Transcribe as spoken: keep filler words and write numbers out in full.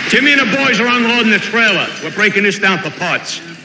Timmy and the boys are unloading the trailer. We're breaking this down for parts.